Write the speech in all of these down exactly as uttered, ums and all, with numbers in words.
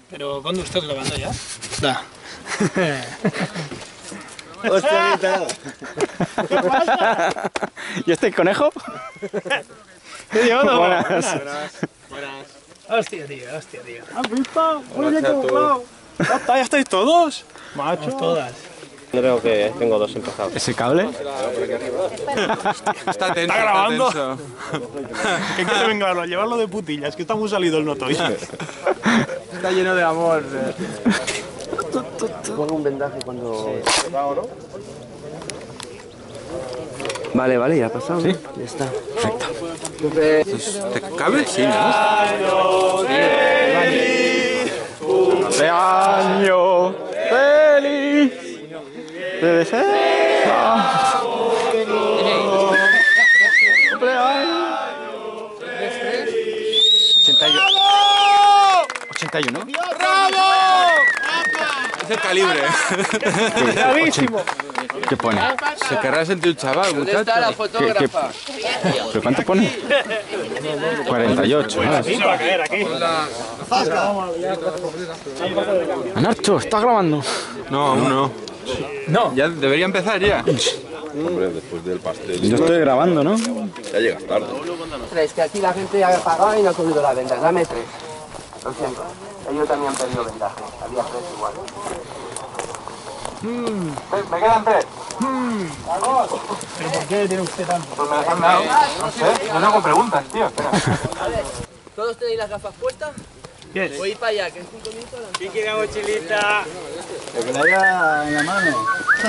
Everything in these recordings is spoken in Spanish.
Pero, ¿cuándo estás grabando ya? Da. Hostia, mitad. ¿Qué pasa? ¿Y este conejo? ¿Qué digo? No, Buenas. Buenas. Buenas. Hostia, tío, hostia, tío. ¿Has visto? Muy bien camuflado. ¿Ya está? ¿Ya estáis todos? Macho. Vamos todas. Creo que tengo dos empezados. ¿Ese cable? Está tenso, ¿Está grabando? Está tenso. ¿Qué quiere vengarlo? Llevarlo de putillas, que está muy salido el notoy. Está lleno de amor. Pongo un vendaje cuando... Vale, vale, ya ha pasado. Sí. Ya está. Perfecto. ¿Te cabe? Sí, ¿no? ¡Cumpleaños feliz! ¡Te deseo! ¡Cumpleaños! ochenta y uno. ochenta y uno. ¡Bravo! Es el calibre. ¡Bravísimo! ¿Qué pone? Se querrá sentir un chaval, ¿Dónde está la fotógrafa? ¿Pero cuánto pone? cuarenta y ocho. ¿no? Sí, va a caer aquí. Nacho, ¿estás grabando? No, aún no. No. Ya debería empezar ya. Hombre, después del pastel. Yo estoy grabando, ¿no? Ya llegas tarde. Tres, que aquí la gente ha pagado y no ha cogido la venda. Dame tres. Lo siento. Ellos también han pedido vendaje. Había tres igual. Me, me quedan tres. ¿Pero por qué tiene usted tanto? Pues me las han dado. No sé, no hago preguntas, tío. Espera. ¿Todos tenéis las gafas puestas? ¿Qué? Voy para allá, que en cinco minutos... ¿Quién quiere mochilita? Que la haya en la mano.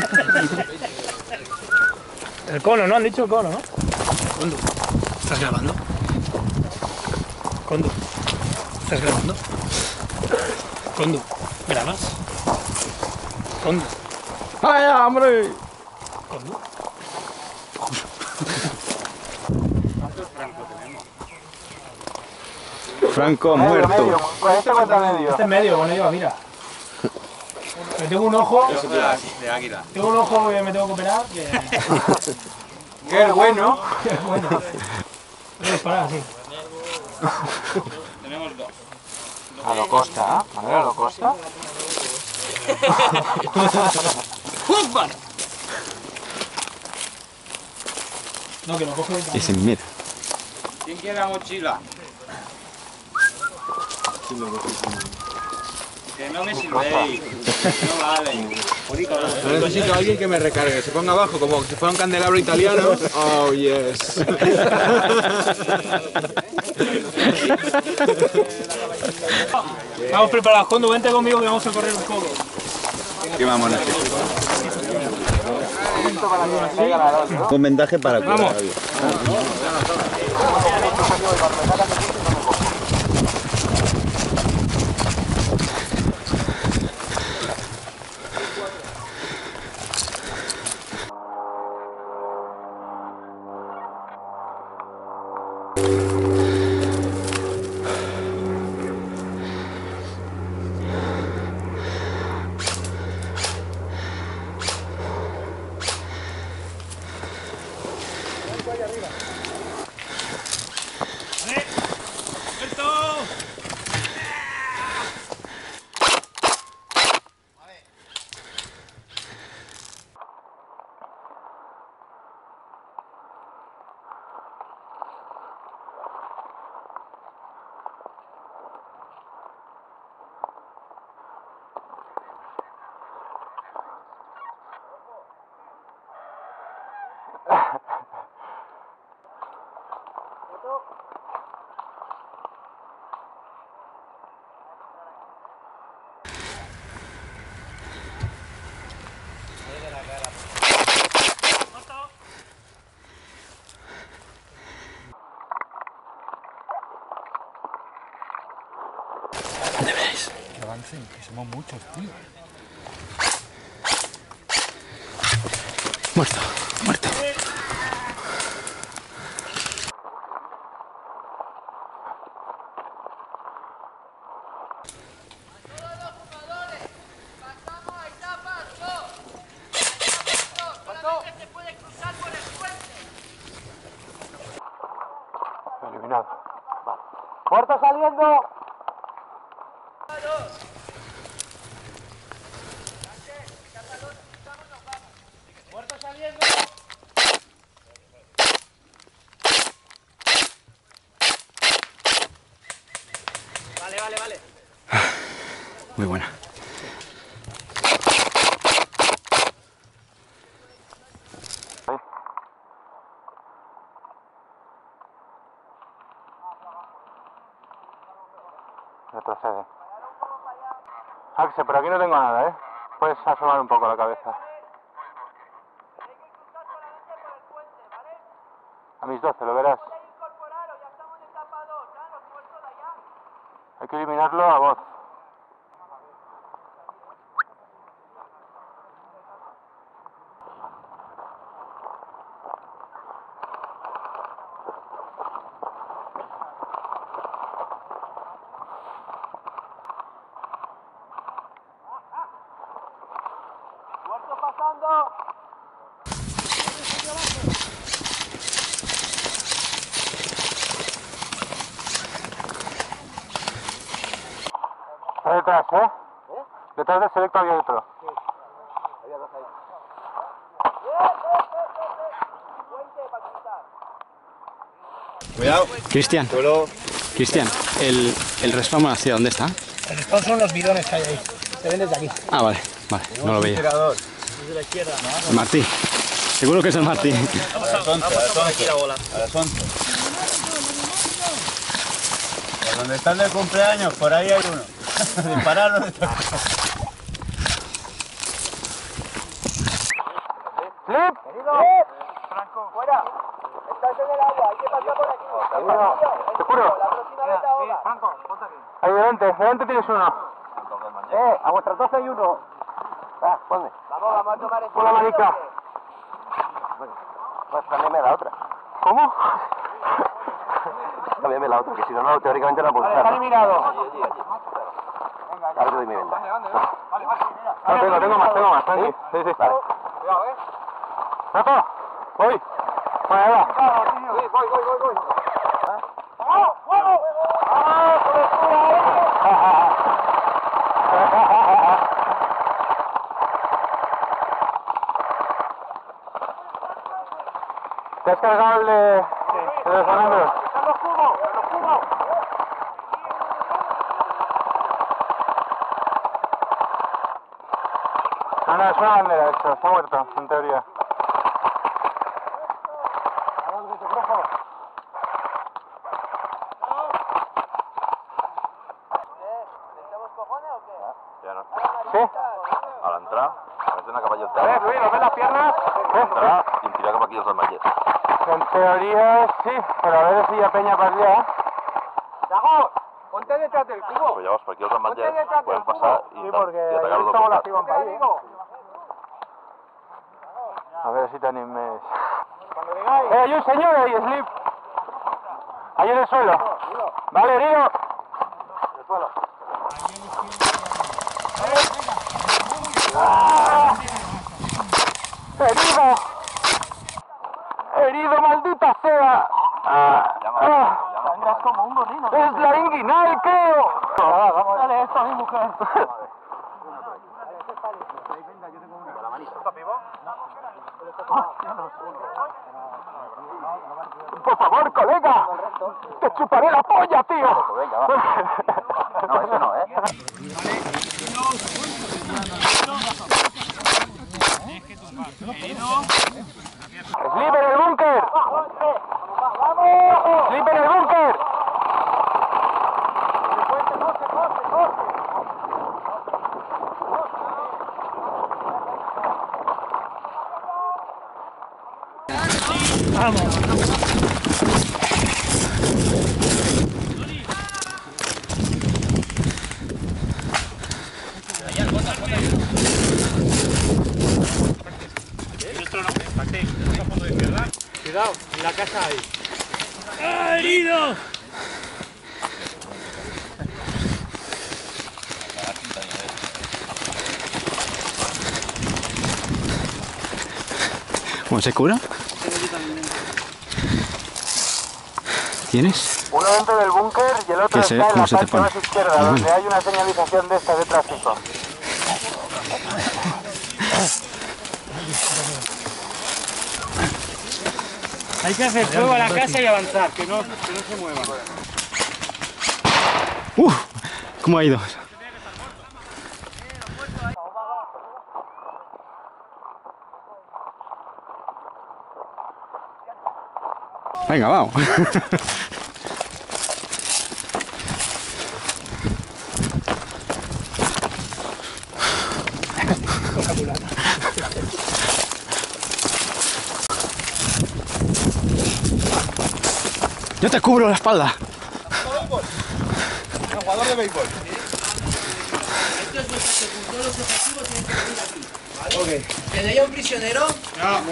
El cono, ¿no? Han dicho el cono, ¿no? Condo, ¿estás grabando? Condo, ¿estás grabando? Condo, ¿grabas? Condo, ¡Ay, hombre! Condo. Franco muerto. Pues este cuenta medio. Este es medio, bueno, yo, mira. Me tengo un ojo, De águila. tengo un ojo que me tengo que operar, que Qué bueno. que es bueno. Voy a disparar así. A lo costa, ¿eh? A ver, a lo costa. No, que lo coge el Y sin mira. ¿Quién quiere la mochila? Que no me sirvéis. No vale. Necesito a alguien que me recargue, se ponga abajo como si fuera un candelabro italiano. Oh, yes. Vamos preparados, Condo, vente conmigo que vamos a correr un poco. ¿Qué vamos a hacer? Un vendaje para curar. Vamos. ¿Dónde veis? Que avancen, que somos muchos, tío. Muerto, muerto. Eliminado. Vale. ¡Puerta saliendo! vale, vale. Muy buena. Retrocede. Axel, pero aquí no tengo nada, ¿eh? Puedes asomar un poco la cabeza. A mis doce, lo verás. Hay que eliminarlo a voz. Está detrás, ¿eh? Detrás del selecto había otro. Cuidado. Cristian, Cristian, el, el respawn hacia dónde está. El respawn son los bidones que hay ahí. Se ven desde aquí. Ah, vale, vale, no lo veía. Desde la izquierda. El Martí. Seguro que es el Martí. A las once, a las once. A las once. Por donde está el del cumpleaños, por ahí hay uno. Disparar donde está. ¡Slip! Franco, fuera. Estás en el agua, hay que pasar por aquí. Te juro. La próxima vez te ahogas. Franco, ponte aquí. Ahí delante, delante tienes uno. Eh, a vuestras doce hay uno. Va, ponme. Vamos, vamos a tomar el Pon la manica. Pues cámbiame la otra. ¿Cómo? Cámbiame la otra, que si no, no, teóricamente no puedo Vale, está usar. eliminado. Ahora te doy mi venda. No, tengo, tengo más, tengo más. Tranqui. Sí, sí. Vale. ¡Rato! ¡Voy! Bueno, ahí va. Sí, voy, voy, voy, voy. ¿Te has cargado el de, el de Fernando? No, no, es una bandera esto, está muerto, en teoría. Ya no. ¿Sí? A la entrada, a veces una caballo A ver, Luis, ¿no ves las piernas? entrada y en tirar cap aquí els armallers. En teoría sí, pero a ver si ya peña para allá. Dago, ponte detrás del cubo. Pues llavors per aquí els Ponte armallers detrás del pueden cubo. pasar y, Sí, tal, porque y atacar ahí los dos estamos las costats. iban para ahí. A ver si te animes. Cuando digáis. ¡Eh, hay un señor ahí, Slip! Ahí en el suelo. Vale, herido. El suelo. ¡Ah! ¡Herido! ¡Herido, maldita sea! ¡Ah! ¡Ah! Sangras como un gorrino. ¡Es la inguinal, creo! Dale esto a mi mujer. Por favor, colega, te chuparé la polla, tío. No, eso no, ¿eh? ¡Slip en el búnker! ¡Slip en el búnker! Cuidado, en la casa hay. ¡Ah, herido! ¿Cómo se cura? ¿Tienes? Uno dentro del búnker y el otro ¿Qué está sé? en la ¿Cómo se te parte pone? más izquierda, Ah, donde bueno. hay una señalización de esta de tráfico. Hay que hacer fuego a la casa y avanzar, que no, que no se mueva. ¡Uh! ¿Cómo ha ido? Venga, vamos. Yo te cubro la espalda. Jugador de béisbol. Estos se juntó los objetivos, tienen que venir aquí. ¿Vale? Okay. ¿Tenéis un prisionero? No.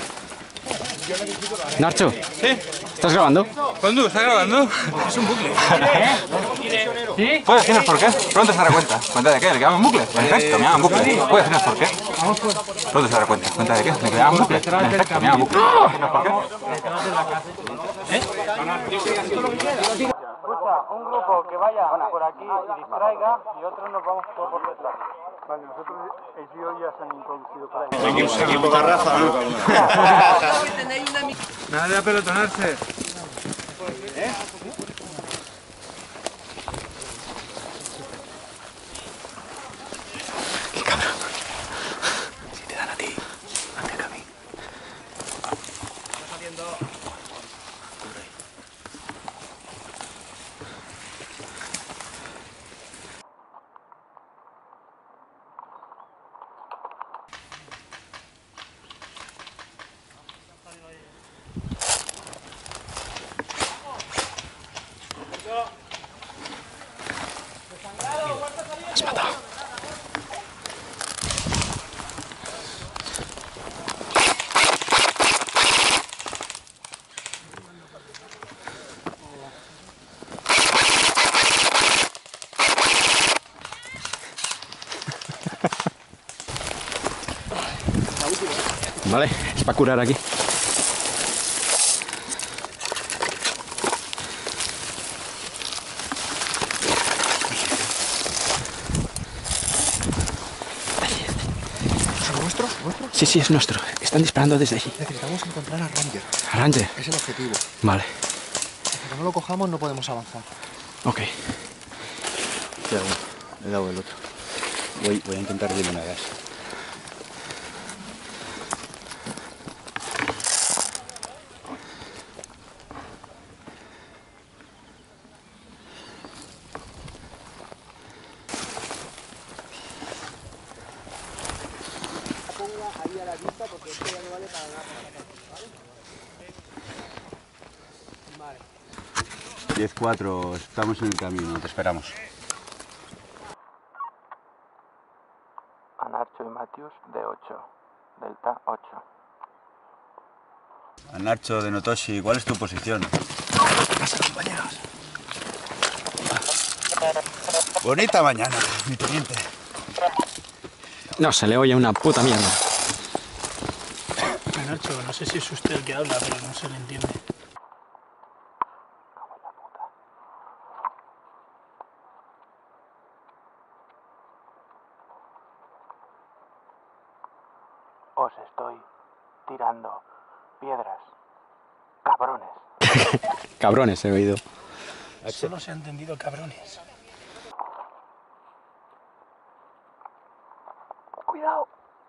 Nacho, ¿Sí? ¿estás grabando? ¿Cuándo? ¿Estás grabando? Es un bucle. ¿Sí? ¿Puedes decirnos por qué? Pronto se dará cuenta. ¿Cuenta de qué? ¿Le quedamos bucle? En efecto, me llaman bucle. ¿Puedes decirnos por qué? Pronto se dará cuenta. ¿Cuenta de qué? ¿Le quedamos bucle? En efecto, me llaman bucle. ¿Puedes decirnos por qué? Escucha, un grupo que vaya por aquí y distraiga y otros nos vamos por, por detrás. Vale, nosotros ellos ya se han introducido por ahí. Equipo, equipo garrafa, ¿no? Nada de apelotonarse. ¿Eh? Qué cabrón. Si te dan a ti, antes que a mí. Has matado. Vale, es para curar aquí. Sí, sí, es nuestro. Están disparando desde allí. Necesitamos encontrar a Ranger. ¿A Ranger? Es el objetivo. Vale. Hasta que no lo cojamos no podemos avanzar. Ok. Ya, bueno, he dado el otro. Voy, voy a intentar darle una gas. Ahí a la vista porque esto ya no vale para nada. ¿Vale? diez cuatro, estamos en el camino, te esperamos. Anarcho y Matius de ocho. Delta ocho. Anarcho de Notoshi, ¿cuál es tu posición? Pasa, compañeros. Bonita mañana, mi teniente. No se le oye una puta mierda. Nacho, no sé si es usted el que habla, pero no se le entiende. Os estoy tirando piedras. Cabrones. Cabrones, he oído. Solo se ha entendido cabrones. Cuidado.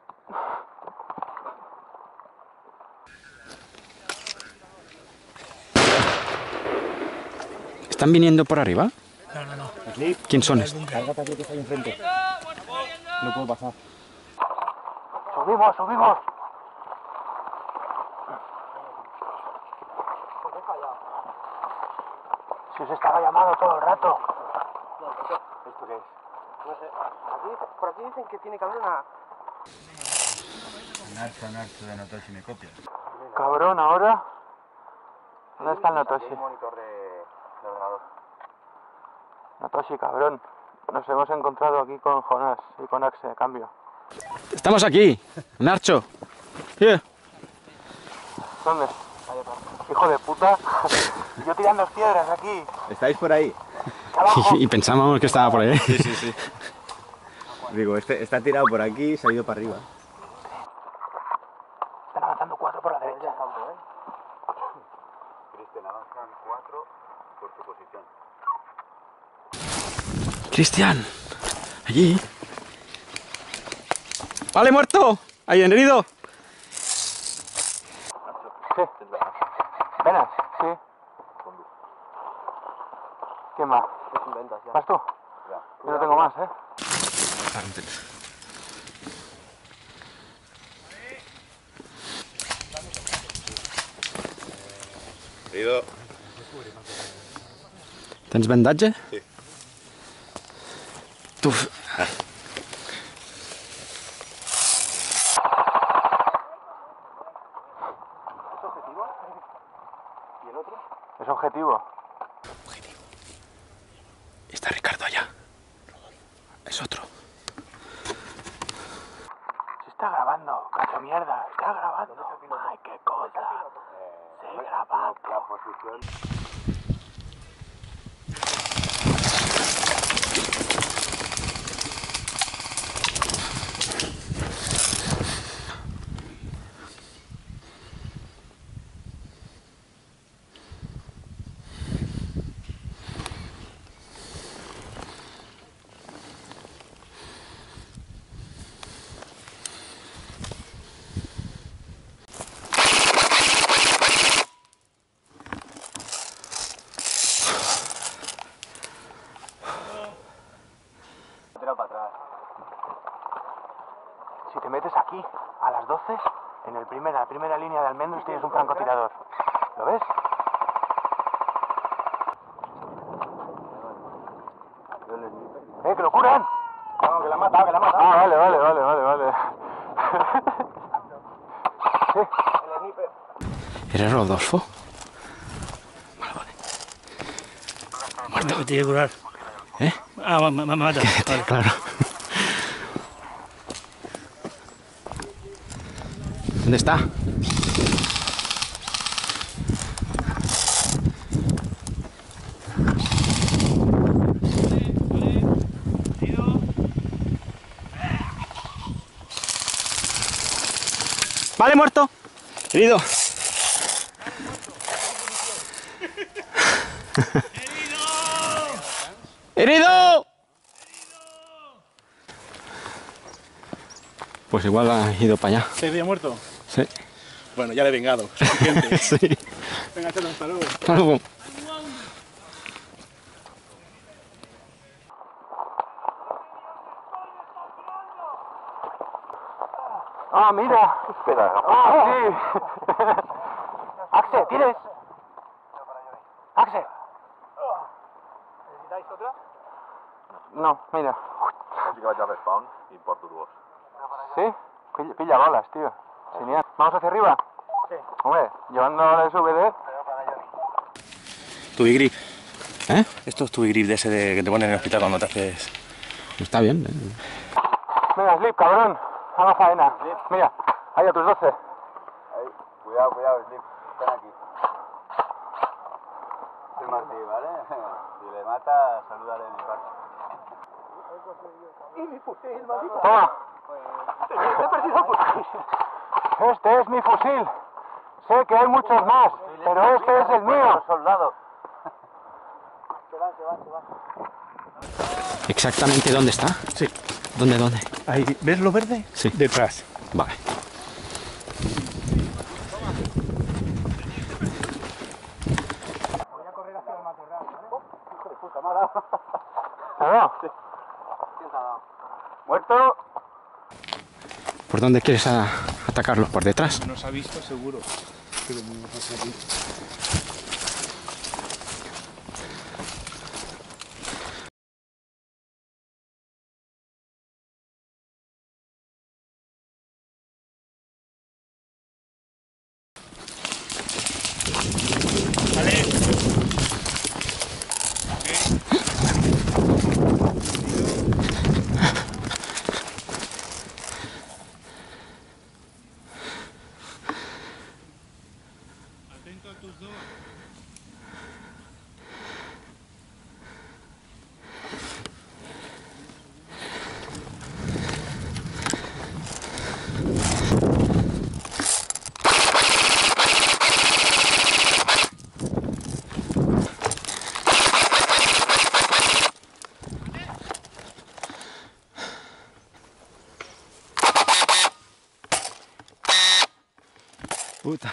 ¿Están viniendo por arriba? No, no, no. ¿Quién son estos? Cárgate aquí que está ahí enfrente. No puedo pasar. Subimos, subimos. Si os estaba llamando todo el rato. ¿Esto qué es? No sé. Aquí, por aquí dicen que tiene que haber una... Anarcho, Anarcho de Notoshi, ¿me copias? Cabrón, ahora. ¿Dónde está el Notoshi? monitor de, de ordenador. Notoshi, cabrón. Nos hemos encontrado aquí con Jonás y con Axe, cambio. Estamos aquí, Nacho. Yeah. ¿Dónde? Hijo de puta. Yo tirando piedras aquí. ¿Estáis por ahí? Y, y pensábamos que estaba por ahí. Sí, sí, sí. Digo, este está tirado por aquí y se ha ido para arriba. Están avanzando cuatro por la derecha. Cristian, avanzan cuatro por tu posición. Cristian, allí. Vale, muerto. Ahí, herido. Sí. Venas, sí. ¿Quién más? ¿Vas tú? Yo no tengo más, ¿eh? Herido. ¿Tens vendatge? Sí. Tu... Es objetivo. Está Ricardo allá. Es otro. Se está grabando, cacho mierda. Está grabando. Ay, qué cosa. Se graba. Para atrás. Si te metes aquí a las doce, en el primer, la primera línea de almendros tienes un francotirador. ¿Lo ves? ¡Eh, que lo curan! No, que la han matado, que la han matado. Ah, vale, vale, vale, vale, vale. Sí. ¿Eres Rodolfo? Vale, vale. Muerto. Me tiene que curar. ¿Eh? Ah, me, me, me mata. Vale. Claro. ¿Dónde está? Vale, muerto. Herido. ¡Herido! Pues igual ha ido para allá. ¿Se había muerto? Sí. Bueno, ya le he vengado. Suficiente. Sí. Venga, chato, hasta luego. Hasta luego. ¡Ah, mira! Espera. ¡Ah, sí! ¡Axe, tienes! ¡Axe! ¿Necesitáis otra? No, mira. Així que vaig a respawn i porto dues. ¿Sí? Pilla, pilla bolas, tío. Genial. ¿Vamos hacia arriba? Sí. Hombre, llevando la S V D. Tu grip. ¿Eh? Esto es tu grip de ese de, que te ponen en el hospital cuando te haces... Está bien. ¿eh? Venga, Slip, cabrón. Haga faena. Mira, ahí a tus doce. Ahí, cuidado, cuidado, Slip. Están aquí. Soy Martí, ¿vale? Si le mata, salúdale de mi parte. Y mi fusil, maldito. Toma. Te he perdido el fusil. Este es mi fusil. Sé que hay muchos más, pero este es el mío. Soldado. ¿Exactamente dónde está? Sí. ¿Dónde, dónde? Ahí, ¿ves lo verde? Sí. Detrás. Vale. Voy a correr hacia el matorral, ¿vale? Hijo de puta, me ha dado. ¿Te ha dado? Sí. ¿Quién te ha dado? ¿Muerto? ¿Por dónde quieres a- atacarlos? ¿Por detrás? Nos ha visto seguro. Pero no pasa aquí. Atento a tus dos. Puta.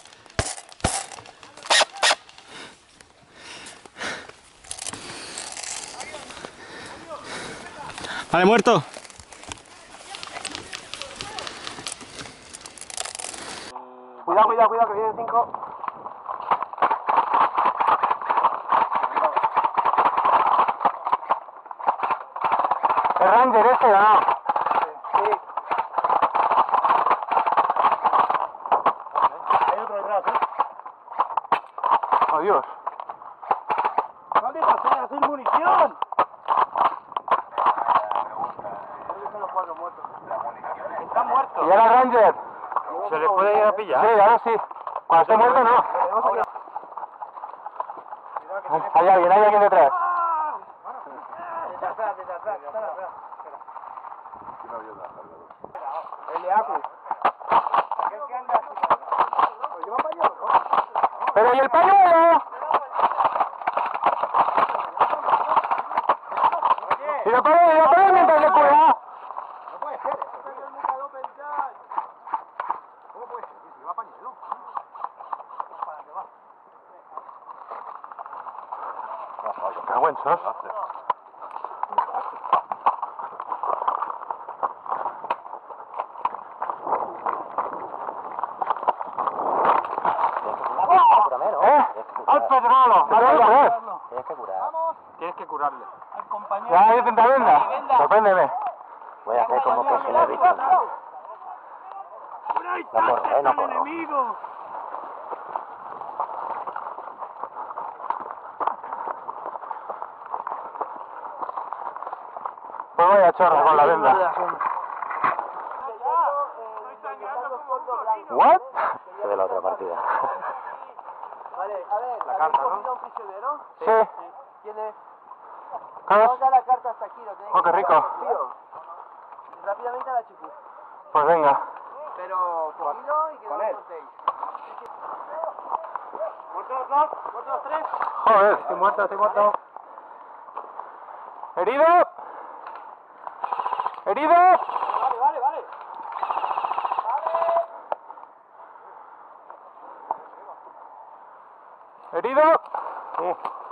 Vale, muerto. Cuidado, cuidado, cuidado, que vienen cinco. ¿El Ranger ese o no? Sí. Hay otro detrás, ¿eh? ¡Oh, Dios! ¡Maldita sea, sin munición! Está muerto. ¿Y ahora el Ranger? ¿Se les puede ir a pillar? Sí, ahora sí. Cuando esté muerto, no. Hay alguien, hay alguien detrás. El de Acu. ¡Pero y el pañuelo! ¡Y lo pagué, y lo pagué mientras le cura! ¡Qué buen sos! ¿Eh? ¡Al Pedrolo! Tienes que curar. Tienes que curarle. ¿Ya hay tanta venda? Sorpréndeme. Voy a hacer como que se le he visto. No corro, eh, no corro. enemigo! Pues vaya chorro con la venda. ¿What? De la otra partida. Vale, a ver, La carta, ¿no? ¿habéis cogido un prisionero? Sí. ¿Quién es? ¿Carlos? Vamos a dar la carta hasta aquí, lo tenéis Oh, qué que rico. buscar, tío. Rápidamente a la chicu. Pues venga. Pero cogidlo y que no lo contéis. ¿Muertos los dos? ¿Muertos los tres? Joder, estoy muerto, estoy muerto. ¿Herido? ¿Herido? Vale, vale, vale. ¿Herido? Sí.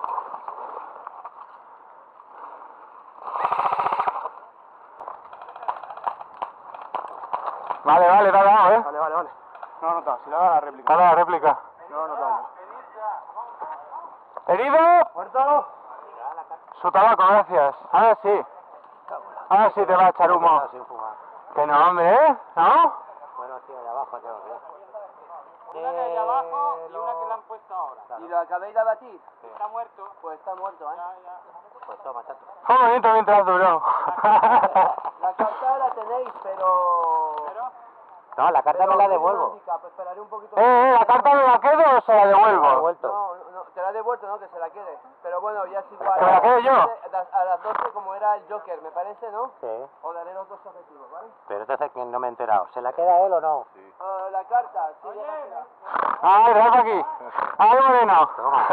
Vale, vale, te ha dado, ¿eh? Vale, vale, vale. No, no está. Si le da la réplica. Dale la réplica. No, no está. ¿Herido? ¿Muerto? Su tabaco, gracias. Ahora sí. Ahora sí te va a echar humo. Que no, hombre, ¿eh? ¿No? Bueno, sí, allá abajo tengo que. Una de ahí abajo y una que le han puesto ahora. ¿Y lo acabéis de abatir? Está muerto. Pues está muerto, ¿eh? Ya, ya. Pues toma, chato. Fue bonito mientras duró. La carta la tenéis, pero... ¿Pero? No, la carta me la devuelvo. Pues esperaré un poquito. Eh, eh, ¿la carta me la quedo o se la devuelvo? No, no, te la he devuelto, no, que se la quede. Pero bueno, ya es igual. ¿Que me la quede yo? A las doce, como era el Joker, me parece, ¿no? Sí. Os daré los dos objetivos, ¿vale? Pero entonces que no me he enterado. ¿Se la queda él o no? Sí. Uh, la carta, sí, déjasela. ¡Ay, Rafa aquí! ¡Ay, Moreno!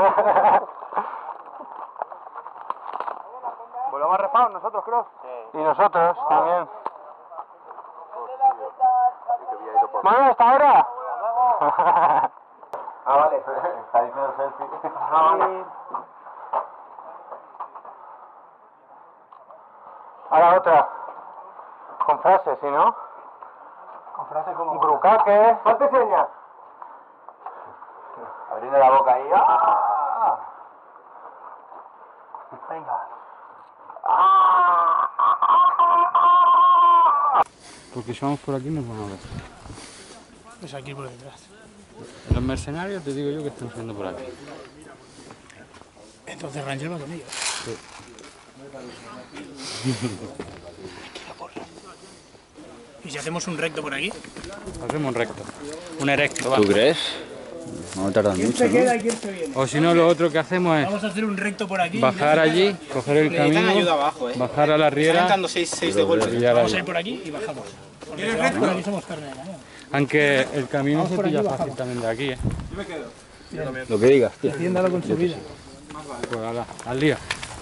Volvemos a respawn nosotros, creo. Y nosotros también. Bueno, ¿hasta ahora? Ah, vale. Está diciendo selfie. No. Ahora otra. Con frase, ¿sí, no? Con frase como... Un grucaque. Ponte señas. Abriendo la boca ahí. ¡Ah! Venga. Porque si vamos por aquí nos van a ver. Pues aquí por detrás. Los mercenarios te digo yo que están subiendo por aquí. Entonces Ranger va con ellos. Sí. ¿Y si hacemos un recto por aquí? Hacemos un recto. Un erecto, va. ¿Tú crees? No tardan ¿Quién mucho, se queda ¿no? y quién se viene? O si no, lo otro que hacemos es Vamos a hacer un recto por aquí. bajar allí, coger el camino, bajar a la riera y ya Vamos a ir por aquí y bajamos. Porque si vamos por aquí somos carne de cañón. Aunque el camino se pilla fácil también de aquí, ¿eh? Lo que digas, tío. Defiéndalo con su vida. Pues ala, al día.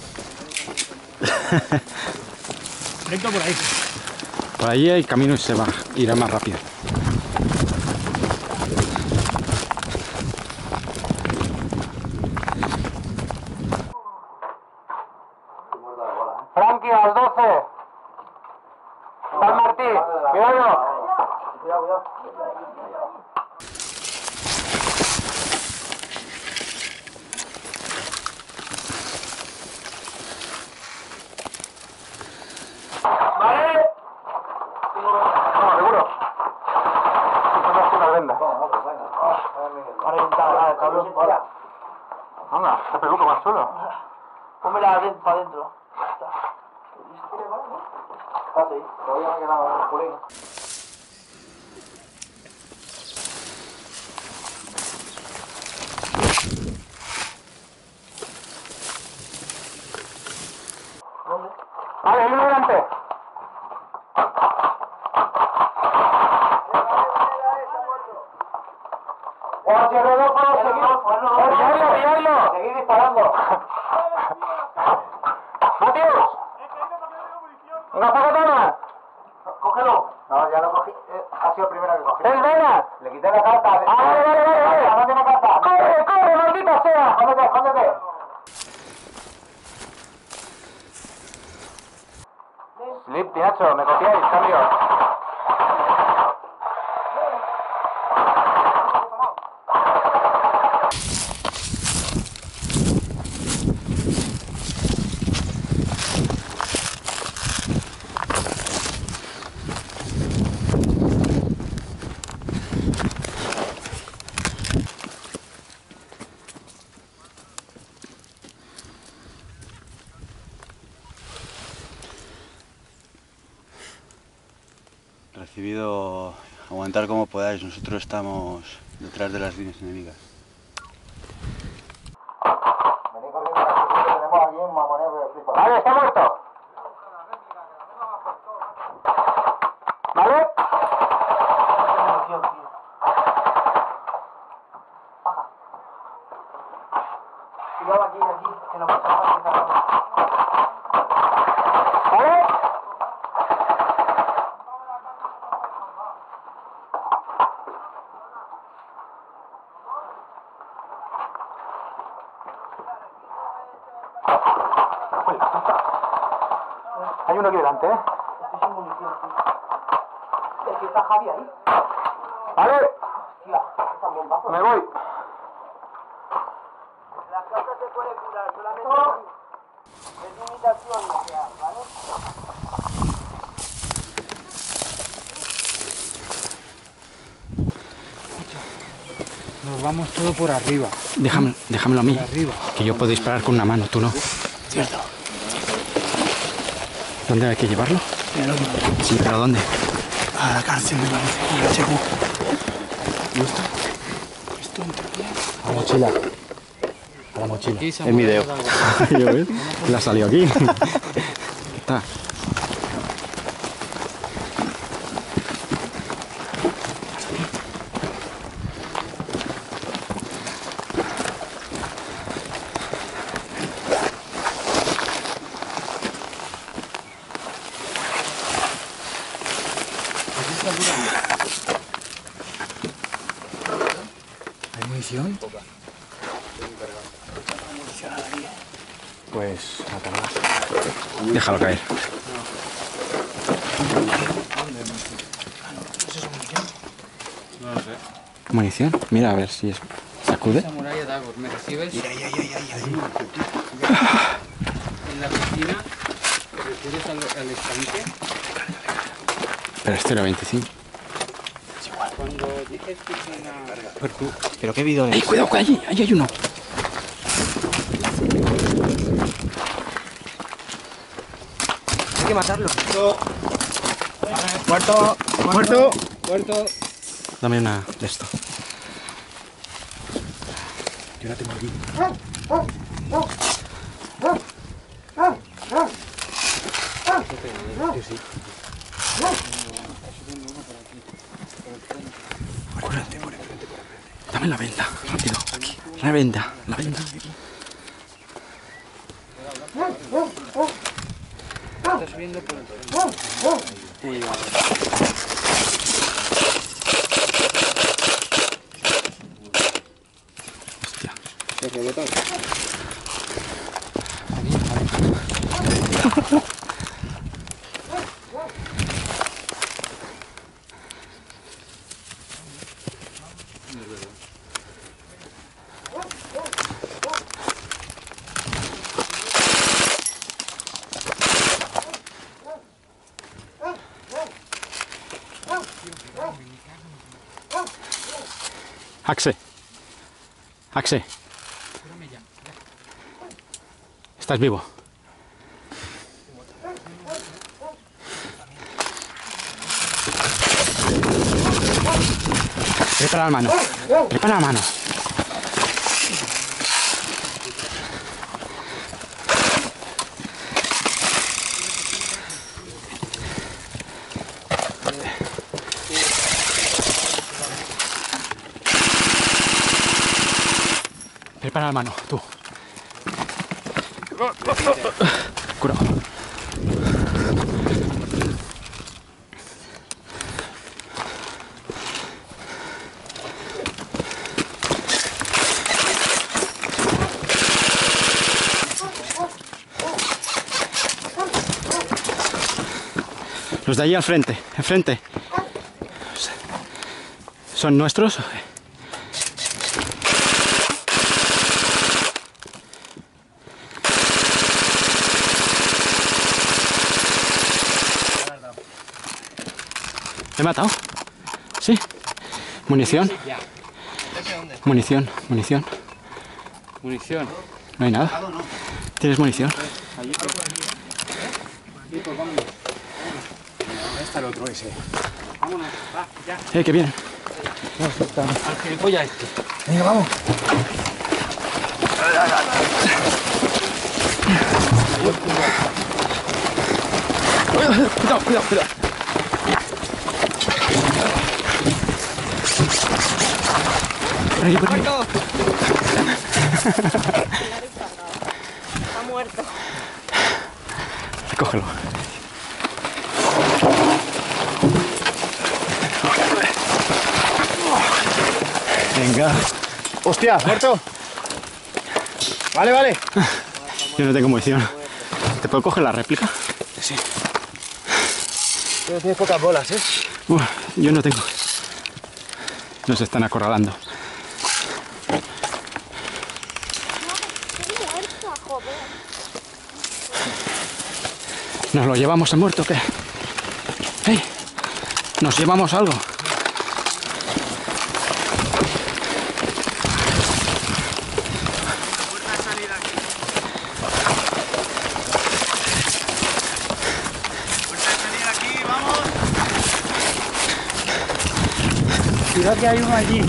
Recto por ahí. Por allí el camino se va, irá más rápido. Santi, cuidado. Cuidado, cuidado. ¿Vale? No, seguro. Sí, una venda. Ahora intenta ganar el cabrón. Anda, te preocupa más solo. Pónmela adentro, para adentro. Ya está. Está así. Todavía me ha quedado un culín. Vale, hay uno delante. Gracias, Rodolfo. Pillarlo, pillarlo. Seguid disparando. Matius. Una facatona. Cógelo. No, ya lo cogí. Eh, ha sido el primero que cogí. ¡Es vena! Le quité la carta. Ah, vale, vale, vale, vale. No tiene carta. ¡Corre, corre, maldita sea! Escóndete, escóndete. Slip, Nacho, me copiáis, cambio. Recibido, aguantar como podáis, nosotros estamos detrás de las líneas enemigas. Venid corriendo que tenemos aquí un mamoneo de flipa. Vale, está muerto. ¿Vale? Cuidado aquí, aquí, que nos pasa fácil. ¿Vale? Oye, hay uno aquí delante, ¿eh? Estoy sin munición, tío. Es que está Javi ahí. ¿Vale? Tía, están bombazos. Me voy. La casa se puede curar, solamente es limitación, o sea, ¿vale? Nos vamos todo por arriba. Déjame, déjamelo a mí, Por arriba. que yo puedo disparar con una mano, tú no. Cierto. ¿Dónde hay que llevarlo? Sí, pero ¿dónde? A la cárcel, me parece. Y la checo. ¿Y esto? Esto A la mochila. A la mochila. En mi dedo. Yo, ¿ves? Le ha salido aquí. Está. ¿Hay munición? Pues a cargar. Déjalo caer. No lo sé. ¿Munición? Mira a ver si es. ¿Sacude? Samurai Dagor, ¿me recibes? Mira, ahí, ahí, ahí, ahí, ahí. En la piscina, ¿te refieres al, al estanque? Pero este era veinticinco. Cuando dices piscina... Pero, tú, ¿pero qué bidón es? ¡Ey, cuidado, que allí! ¡Ahí hay uno! Hay que matarlo. Muerto. Muerto. Muerto. Dame una de esto. Yo la tengo aquí. Yo sí. Por enfrente, por enfrente, por enfrente. Dame la venda, rápido. Aquí. La venda, la venda. Estás viendo por el... Uy, vale. Hostia. ¿Se rebota? Axe. Axe. Estás vivo. Prepara la mano. Prepara la mano. Prepara la mano, tú. Curado. Los de allí al frente, enfrente. ¿Son nuestros? ¿He matado? Sí. ¿Munición? Munición, munición. Munición. No hay nada. ¿Tienes munición? Está el otro ese. Vámonos, va, ya. Eh, que viene. Al gilipollas este. Venga, vamos. Cuidado, cuidado, cuidado. Por aquí, por aquí. Está muerto. Cógelo. Venga. ¡Hostia! ¡Muerto! Vale, vale. Yo no tengo munición. ¿Te puedo coger la réplica? Sí. Pero tienes pocas bolas, ¿eh? Uf, yo no tengo. Nos están acorralando. ¿Nos lo llevamos a muerto o qué? ¡Hey! ¿Nos llevamos algo? Cuidado que hay uno allí.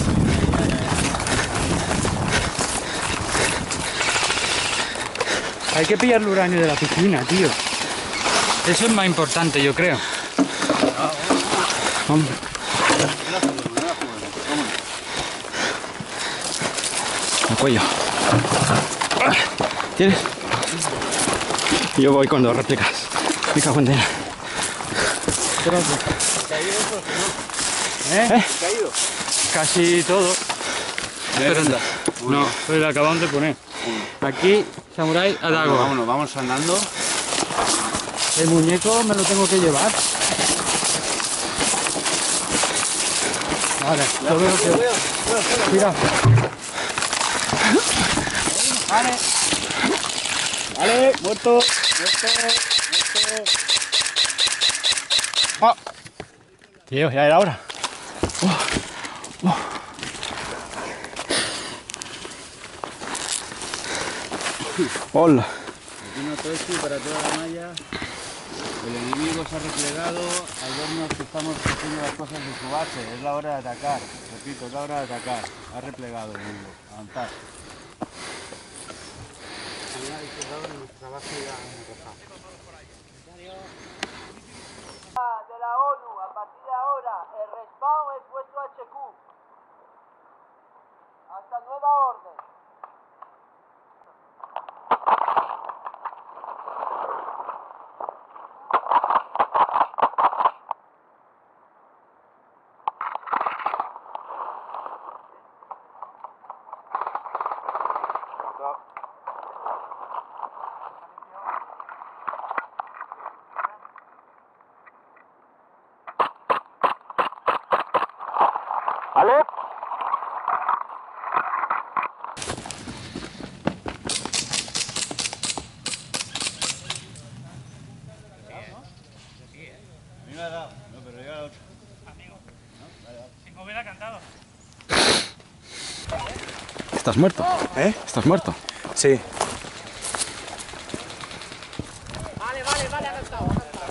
Hay que pillar el uranio de la piscina, tío. Eso es más importante, yo creo. Vamos. Al cuello. ¿Tienes? Yo voy con dos réplicas. Me cago en dena. ¿Eh? ¿Eh? ¿Caído? Casi todo. Espera, no, pues lo acabamos de poner. Aquí, Samurai Adago. Vámonos, vamos andando. El muñeco me lo tengo que llevar. Vale, lo veo que... Mira. Vale. Vale, muerto. Muerto. Muerto. Oh. Tío, ya era hora. Oh. Oh. Hola. Aquí no todo esto y para toda la malla. El enemigo se ha replegado al vernos que estamos haciendo las cosas de su base. Es la hora de atacar. Repito, es la hora de atacar. Ha replegado el enemigo. Avanzar. De la ONU, a partir de ahora, el respawn es vuestro H Q. Hasta nueva orden. ¿Vale? A mí me ha dado. No, pero yo... Sin hubiera cantado. ¿Estás muerto? ¿Eh? ¿Estás muerto? Sí. Vale, vale, vale, ha estado.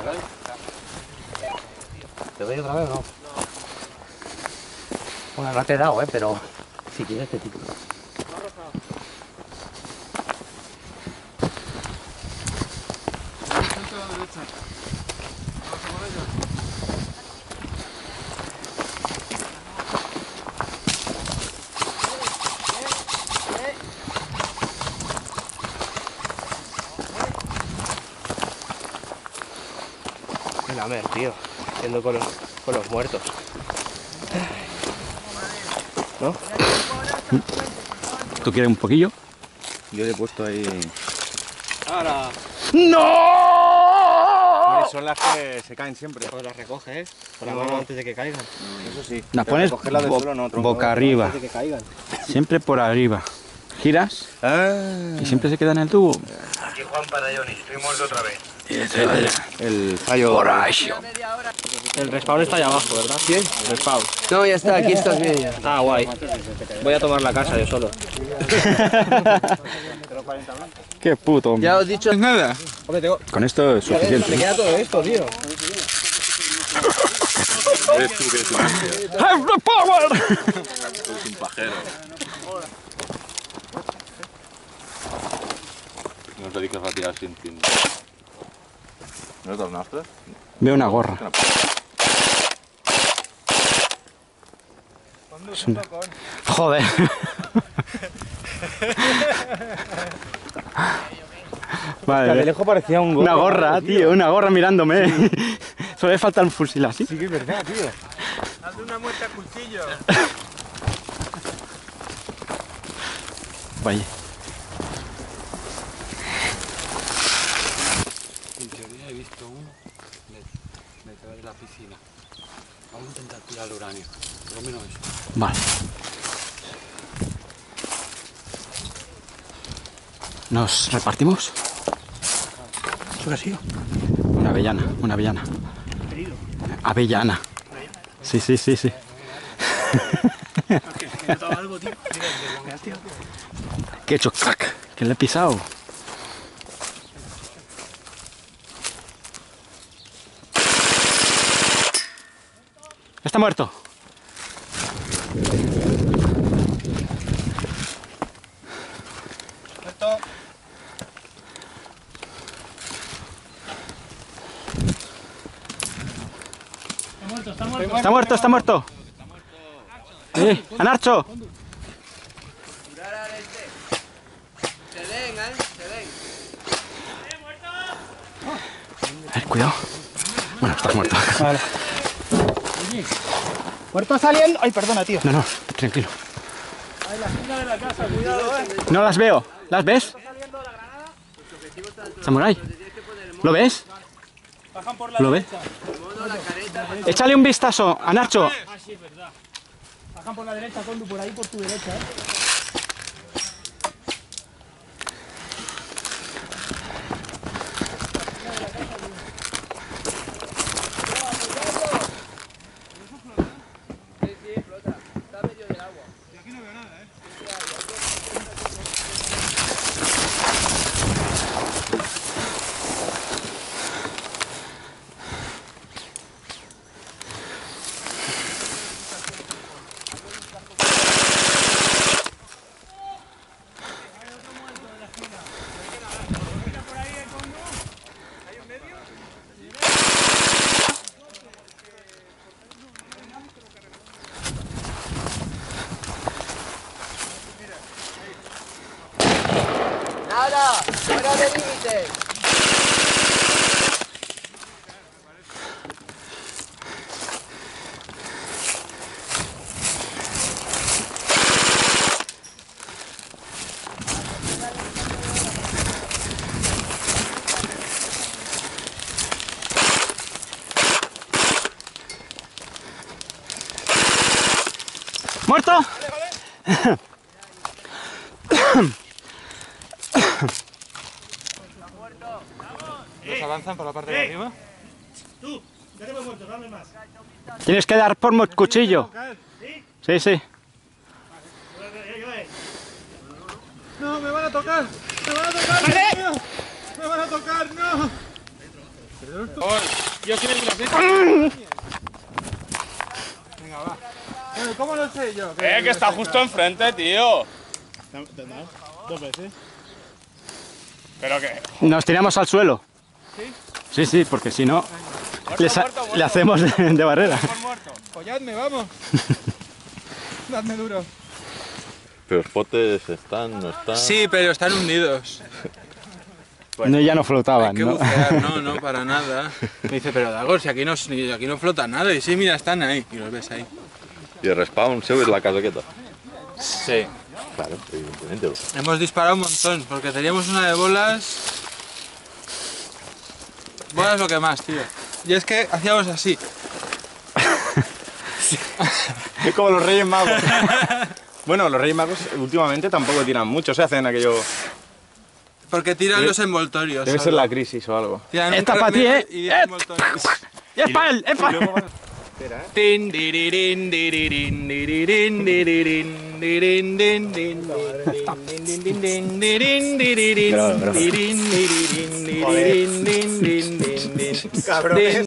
¿Te doy otra vez o no? Bueno, no te he dado, eh, pero si quieres te tiro. A ver, tío, yendo con los, con los muertos. ¿No? ¿Tú quieres un poquillo? Yo le he puesto ahí... ¡Ahora! ¡No! Son las que se caen siempre. Pues las recoges, ¿eh? Con la mano antes de que caigan. Eso sí. Las pones Cogerla del bo suelo, no, tronco, boca no, arriba. Antes de que caigan. Siempre por arriba. Giras Ah. y siempre se queda en el tubo. Aquí Juan Padalloni, estoy muerto otra vez. El, el fallo... El respawn está allá abajo, ¿verdad? ¿Sí? Respawn. No, ya está, aquí estás bien ya. Ah, guay. Voy a tomar la casa yo solo. Qué puto. Ya os he dicho nada. Con esto es Me suficiente. queda todo esto, tío. Eres tú que es un ¡Have the power! Eres un pajero. No os dediques a tirar sin fin. ¿No es de los nostres? Veo una gorra. Es una... Joder. Vale. De lejos parecía un Una gorra, tío, una gorra mirándome. Solo le falta un fusil así. Sí que es verdad, tío. Hazle una muerte a cuchillo. Vaya. En teoría he visto uno detrás de la piscina. Vamos a intentar tirar el uranio, por lo menos eso. Vale. ¿Nos repartimos? Eso que ha sido. Una avellana, una avellana. Avellana. Sí, sí, sí, sí. ¿Qué he hecho? ¡Crack! ¿Quién le he pisado? Está muerto. Está muerto, está muerto. Eh, Anarcho. Se ven, ¿eh? Se ven. Eh, cuidado. Bueno, estás muerto. Vale. Muerto saliendo. Ay, perdona, tío. No, no, tranquilo. Ahí la esquina de la casa, cuidado, eh. No las veo. ¿Las ves? Samurai. ¿Lo ves? Bajan por la ¿Lo ves? derecha. Échale un vistazo a Nacho. Ah, sí, es verdad. Bajan por la derecha, Condu, por ahí por tu derecha, eh. Nada, fuera de límite. ¿Muerto? ¿Los avanzan por la parte de arriba? Tú, ya te hemos muerto, dame más. Tienes que dar por cuchillo. Sí, sí. No, me van a tocar. Me van a tocar. ¡Vale! Me van a tocar, no. Yo quiero ir así. Venga, va. Bueno, ¿cómo lo sé yo? Eh, que está justo enfrente, tío. Dos veces. Pero que... Nos tiramos al suelo. ¿Sí? Sí, sí, porque si no, le, sa- muerto, muerto. le hacemos de, de barrera. Folladme, vamos. Dadme duro. Pero los potes están, no están. Sí, pero están hundidos. No, ya no flotaban, Hay que ¿no? bucear, no, no, para nada. Me dice, pero Dagor, si aquí no, si aquí no flota nada. Y sí, mira, están ahí. Y los ves ahí. Y el respawn seu es la casaqueta. Sí. Claro, evidentemente. Hemos disparado un montón, porque teníamos una de bolas... Bolas lo que más, tío. Y es que hacíamos así. Es como los Reyes Magos. Bueno, los Reyes Magos últimamente tampoco tiran mucho, se hacen aquello... Porque tiran Debe- los envoltorios. Debe ¿sabes? ser la crisis o algo. Tiran un Esta para ti, caramelo ¿eh? y diez envoltorios. ¡Es para él! ¡Es para él! Tin, diririn, diririn, diririn, diririn, diririn, din, din, din, din, din, diririn, diririn, Bravo, bravo. diririn, diririn, diririn, din, din, din, din.